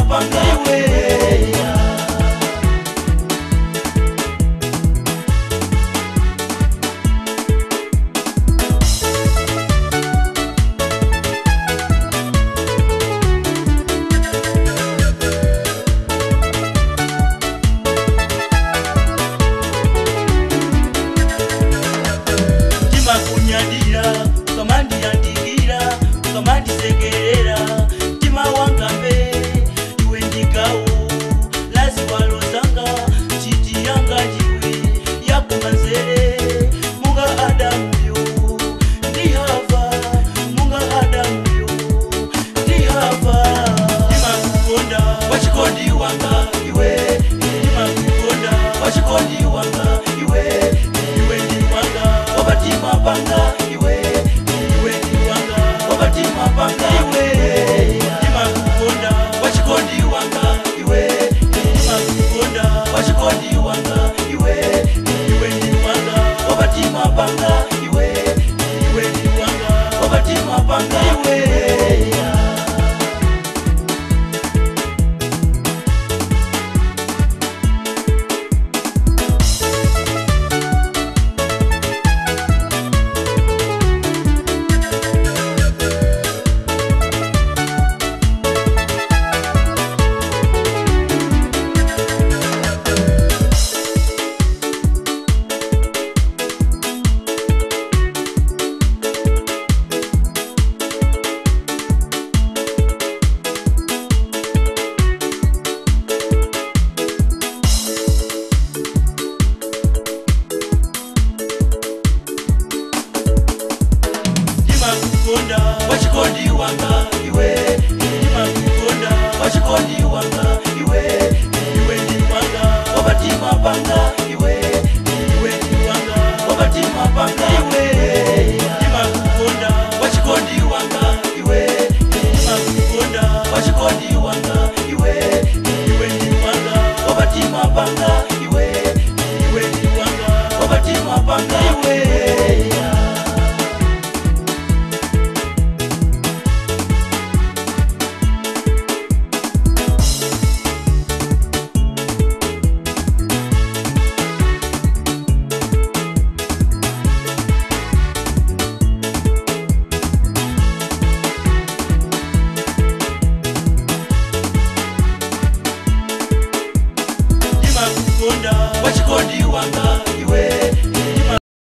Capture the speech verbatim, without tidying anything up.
mapanga iwe kunyadira kamandi yandigira kamandi segerera tima wangambe iwe ndigawo lazi walozanga chiti yanga jiwe yakumanzere munga adamu yo ndihava munga adamu yo ndihava tima kukonda wachikondi wanga iwe tima kukonda wachikondi wanga iwe iwe ndiwanga wabati mapanga iwe iwe ndiwanga wabati mapanga iwe tima kukonda wachikondi wanga iwe tima kukonda wachikondi wanga iwe iwe ndiwanga wabati mapanga iwe iwe ndiwanga wabati mapanga iwe wachikondi wanga iwe tima kukonda wachikondi wanga iwe iwe ndiwanga wabati mapanga iwe iwe ndiwanga wabati mapanga iwe tima kukonda wachikondi wanga iwe tima kukonda wachikondi wanga iwe iwe ndiwanga wabati mapanga iwe iwe ndiwanga wabati mapanga iwe wachikondi wanga